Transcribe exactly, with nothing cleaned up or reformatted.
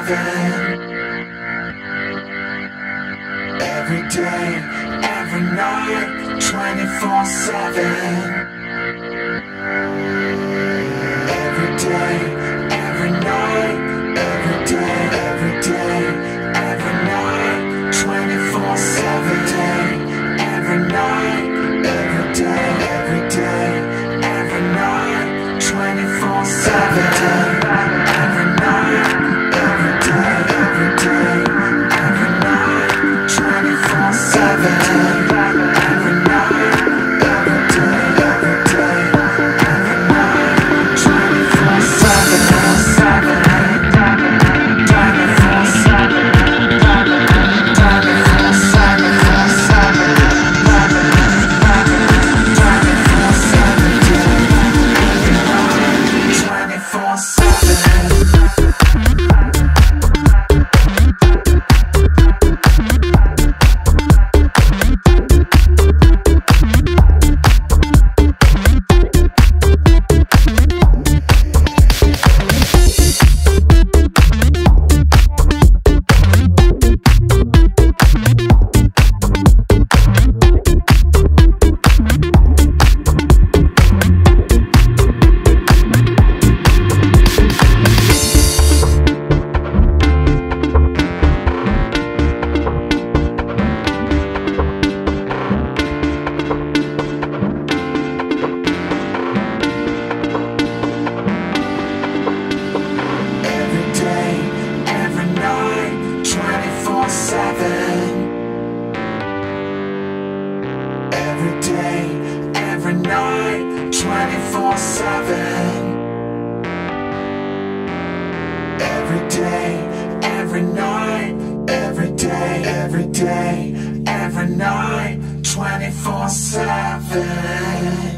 seven. Every day, every night, twenty-four seven. Every day, every night, every day, every day, every night, twenty-four seven. Every night, every day, every day, every night, twenty-four seven. Every night, every day, every day, every night, twenty-four seven. Every night, every day, every day, every night, twenty-four seven. twenty-four seven. Every day, every night, twenty-four seven. Every day, every night, every day, every day, every night, twenty-four seven.